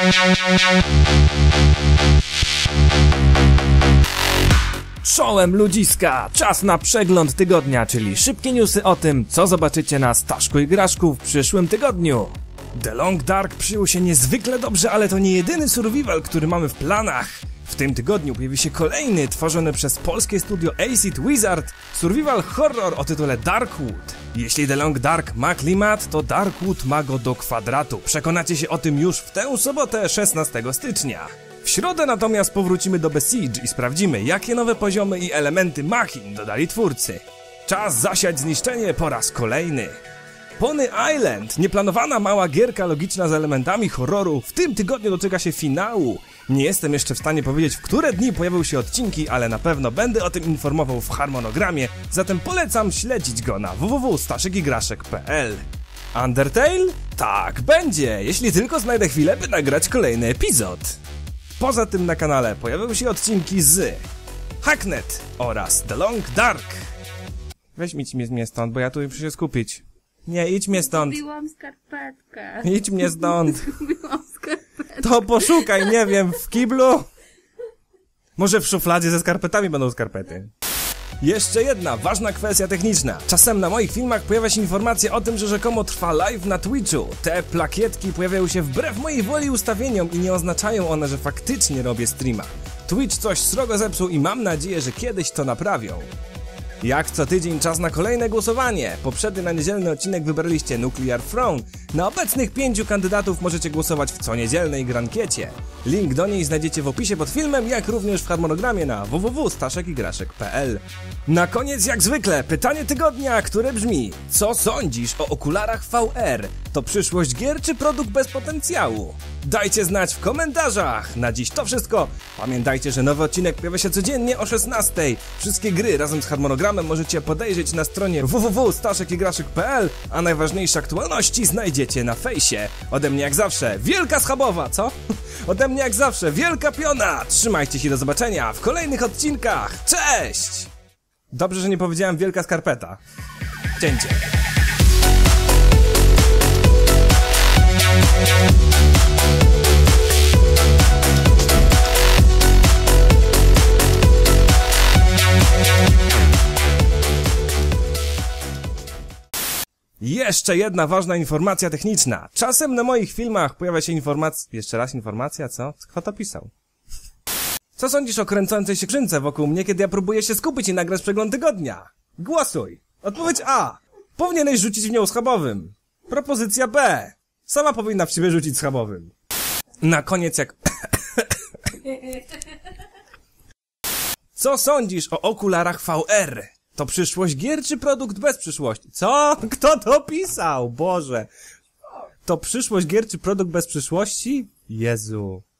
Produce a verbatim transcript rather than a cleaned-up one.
Czołem ludziska! Czas na przegląd tygodnia, czyli szybkie newsy o tym, co zobaczycie na Staszku i Graszku w przyszłym tygodniu. The Long Dark przyjął się niezwykle dobrze, ale to nie jedyny survival, który mamy w planach. W tym tygodniu pojawi się kolejny, tworzony przez polskie studio Acid Wizard, survival horror o tytule Darkwood. Jeśli The Long Dark ma klimat, to Darkwood ma go do kwadratu. Przekonacie się o tym już w tę sobotę, szesnastego stycznia. W środę natomiast powrócimy do Besiege i sprawdzimy, jakie nowe poziomy i elementy machin dodali twórcy. Czas zasiać zniszczenie po raz kolejny. Pony Island, nieplanowana mała gierka logiczna z elementami horroru, w tym tygodniu doczeka się finału. Nie jestem jeszcze w stanie powiedzieć, w które dni pojawią się odcinki, ale na pewno będę o tym informował w harmonogramie, zatem polecam śledzić go na w w w kropka staszek i graszek kropka p l. Undertale? Tak, będzie, jeśli tylko znajdę chwilę, by nagrać kolejny epizod. Poza tym na kanale pojawią się odcinki z Hacknet oraz The Long Dark. Weź mi idź mnie stąd, bo ja tu muszę się skupić. Nie, idź mnie stąd. Zgubiłam skarpetkę. Idź mnie stąd. Zgubiłam skarpetkę. To poszukaj, nie wiem, w kiblu? Może w szufladzie ze skarpetami będą skarpety. Jeszcze jedna ważna kwestia techniczna. Czasem na moich filmach pojawia się informacja o tym, że rzekomo trwa live na Twitchu. Te plakietki pojawiają się wbrew mojej woli ustawieniom i nie oznaczają one, że faktycznie robię streama. Twitch coś srogo zepsuł i mam nadzieję, że kiedyś to naprawią. Jak co tydzień czas na kolejne głosowanie. Poprzedni na niedzielny odcinek wybraliście Nuclear Throne. Na obecnych pięciu kandydatów możecie głosować w co niedzielnej grankiecie. Link do niej znajdziecie w opisie pod filmem, jak również w harmonogramie na w w w kropka staszek i graszek kropka p l. Na koniec jak zwykle pytanie tygodnia, które brzmi: co sądzisz o okularach V R? To przyszłość gier czy produkt bez potencjału? Dajcie znać w komentarzach! Na dziś to wszystko. Pamiętajcie, że nowy odcinek pojawia się codziennie o szesnastej. Wszystkie gry razem z harmonogramem możecie podejrzeć na stronie w w w kropka staszek i graszek kropka p l, a najważniejsze aktualności znajdziecie na fejsie. Ode mnie jak zawsze wielka schabowa, co? Ode mnie jak zawsze wielka piona! Trzymajcie się, do zobaczenia w kolejnych odcinkach! Cześć! Dobrze, że nie powiedziałem wielka skarpeta. Cięcie. Jeszcze jedna ważna informacja techniczna. Czasem na moich filmach pojawia się informacja... Jeszcze raz informacja, co? Kto to pisał? Co sądzisz o kręcącej się skrzynce wokół mnie, kiedy ja próbuję się skupić i nagrać przegląd tygodnia? Głosuj! Odpowiedź A. Powinieneś rzucić w nią schabowym. Propozycja B. Sama powinna w siebie rzucić schabowym. Na koniec jak... Co sądzisz o okularach V R? To przyszłość gier czy produkt bez przyszłości? Co? Kto to pisał? Boże. To przyszłość gier czy produkt bez przyszłości? Jezu.